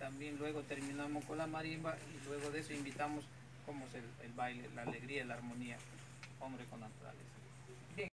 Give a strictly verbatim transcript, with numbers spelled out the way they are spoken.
también luego terminamos con la marimba y luego de eso invitamos como es el, el baile, la alegría, la armonía, hombre con naturaleza. Bien.